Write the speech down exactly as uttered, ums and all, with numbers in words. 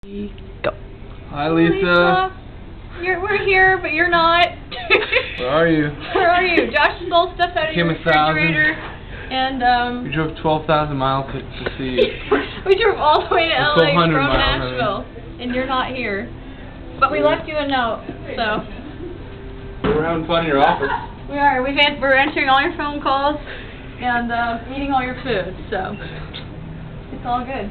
Go. Hi, Lisa. Lisa. You're, we're here, but you're not. Where are you? Where are you? Josh stole stuff out of your refrigerator, and um. We drove twelve thousand miles to, to see you. We drove all the way to L A from miles, Nashville, and you're not here. But we left you a note, so. We're having fun in your office. We are. We've an we're answering all your phone calls and uh, eating all your food, so it's all good.